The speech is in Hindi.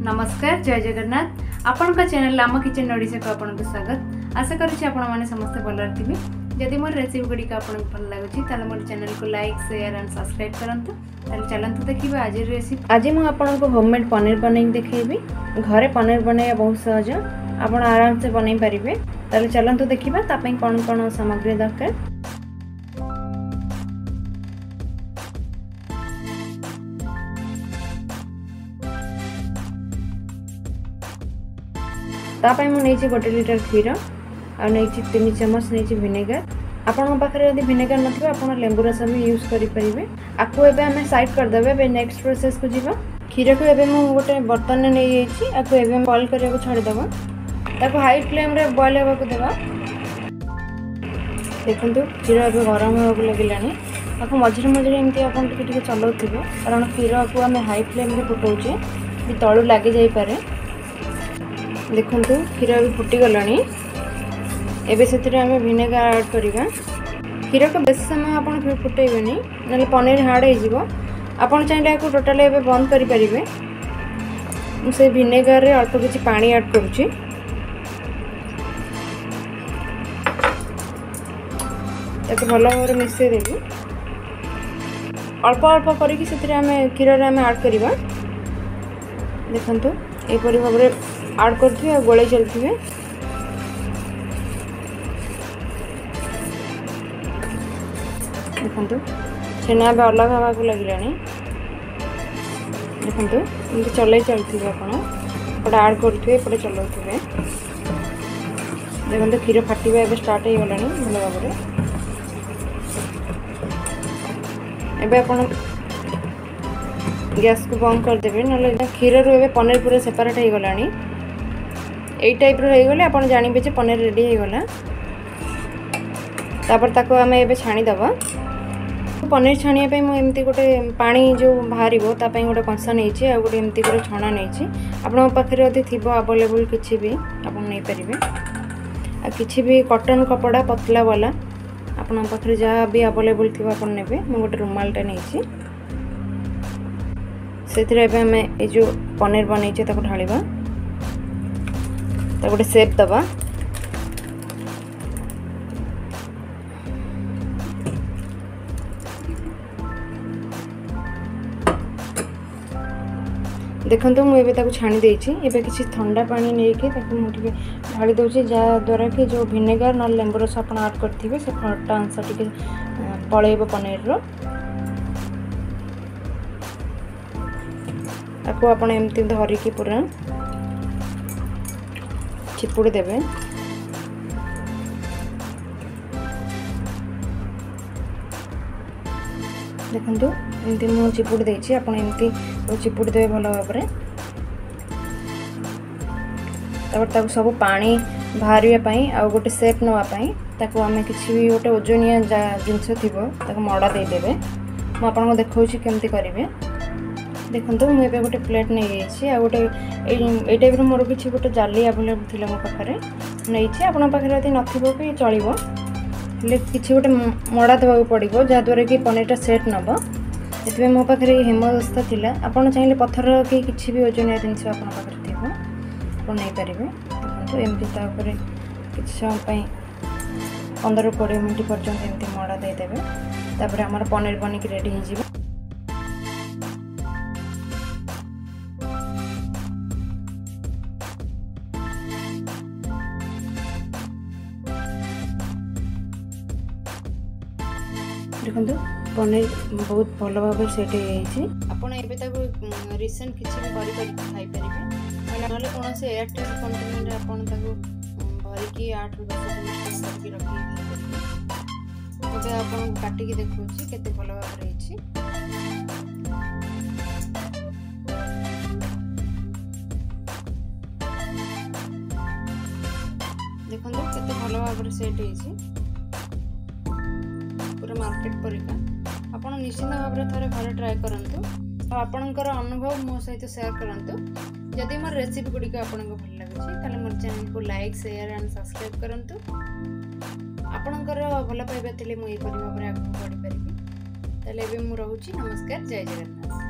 नमस्कार जय जगन्नाथ आपण का चैनल आम किचन ओडिशा को आपन को स्वागत। आशा करूँ आपण मैंने समस्त भल थे। जदि मोर रेसिपी गुड़ी आपन को भल लगुच मोर चैनल को लाइक शेयर एंड सब्सक्राइब करंतु। चलतु देखिए आज रेसिपी। आज मुझे आपन को होममेड पनीर बनई देखी। घरे पनीर बनैया बहुत सहज, आप आराम से बनई पारे। चलतु देखा कौन कौन सामग्री दरकार। तापाई मुझे गोटे लिटर क्षीर आ 3 चम्मच नहीं विनेगर। आपण पाखे यदि विनेगर नथिबा आपण लेंबू रस भी यूज करें। आपको एबे हमें साइड करदेवे। एबे नेक्स्ट प्रोसेस को जीवा। क्षीर को एबे मु गोटे बर्तन में नहीं जाइछि। आपको एबे बॉईल करने को छाड़ देबा। ताको हाई फ्लेम रे बॉईल होबा को देबा। देखंतु क्षीर एबे गरम होबा लागिलानी। आपको मझिरे मझिरे एमती आपण टिके चलाउथिबे, कारण क्षीर को हमें हाई फ्लेम रे फुटाउछे कि तळु लागि जाई पारे। देखंतु क्षीर भी फुटी गलानी। एबे सेतिरे हमें विनेगर ऐड करबा। क्षीर को बेस समय आपण फुटेबेनी, नले पनीर हार्ड हो जिवो। आपण चाहिले को टोटल एबे बंद करि परिबे। से विनेगर रे अल्प किछि पानी ऐड करूची। ताके भलो भाबरे मिसै देबी। अल्प अल्प करिकि सेतिरे हमें क्षीर रे हमें ऐड करबा। देखंतु ए परि भाबरे ऐड करथिबे, गोळे चलथिबे। देखंतु छेना बे अलग हवा को लागिलानी। देखंतु इनके चलै चलथिबे। आपण पडा ऐड करथिबे, पडा चलौथिबे। देखंतु क्षीर फाटिबे एबे स्टार्ट हो गलानी भलो भाबरे। एबे आपण गैस को बंद कर देबे, नले क्षीर रो एबे पनीर पूरा सेपरेट हो गलानी। एई टाइप रो हो गले आपण जानिबे जे पनीर रेडी हो गला। तापर ताको हमें एबे छाणी दबा। पनीर छाणिया पे मु एमती गोटे पानी जो बाहरिबो ता पई गोटे कंसा नैछि आ गोटे एमती गोटे छणा नैछि। आपन पाखरे यदि थिबो अवेलेबल किछि भी आपन नै परिबे। आ किछि भी कॉटन कपड़ा पतला वाला आपन पाखरे जहाँ भी अवेलेबल थिबो आपन नेबे। मु गोटे रुमालटा नैछि। सेथिरे एबे हमें ए जो पनीर बनैछि ताको ढालिबा। ता गोटे शेप दबा। देखंतु मु एबे ताको छाणी देछि। एबे किछि ठंडा पानी नेके ताको मु टिके ढाली दोछि, जा द्वारा कि जो विनेगर न लेंबू रस आपण ऐड करथिबे से खट्टा अंश टिके पळेबो पनीर रो। ताको आपण एमती धरि कि पूरा चिपुड़ी देबे। देखंतु एमती मु चिपुड़ी देछि। आपण एमती चिपुड़ी देबे भलो भाबरे। तापर ताको सब पानी बाहरिया पई आ गोटे शेप नवा पई ताको हमें किछि भी गोटे ओजनिया जिंस थिबो ताको मडा दे देबे। मु आपन को देखौछि केमती करिवे। देखंतु मु एबे गोटे प्लेट नै गेछि आ गोटे ए टाइप रो मोर किछि गोटे जाली अवेलेबल थिला मो पाखरे नैछि। आपन पाखरे यदि नथिबो कि चलिबो, ले किछि गोटे मडा देबा पड़िबो जा द्वारा कि पनीरटा सेट नबो। एतबे मो पाखरे हेमदस्ता थिला। आपन चाहिले पत्थर कि किछि भी ओजनिया जिंस आपन पाखरे थिबो आपन नै परिबे। तो एमती ता ऊपर किछि समय पई 15-20 मिनिट पर्यंत एमती मडा दे देबे। तापर हमर पनीर बनी के रेडी हो जिवो। देखंतु पनीर बहुत भल भाव सेट हो जाइए। आपड़ एबे ताको रिसेंट किछि भी करि खाई परिबे। नले कोन से एयर टाइट कंटेनर रे आपन ताको भरि कि 8-10 मिनिट करके रखि खाई परिबे। एबे आपन काटि के देखौछि केते भल भाव रहिछि। देखंतु केते भल भाव सेट होइछि पूरा मार्केट परिका। आपण निश्चित भाव में थोड़े घर ट्राए करंतु। आपणकर अनुभव मो सहित शेयर करंतु। जदि मोर रेसिपी गुड़िक आपको भल लगुच ताले मोर चैनल को लाइक शेयर एंड सब्सक्राइब करंतु। आपणकर भल पाइबा थिले मु एई परि भाव में आगु बढ़ी परिबी। ताले एबे मु रहूची। नमस्कार जय जगन्नाथ।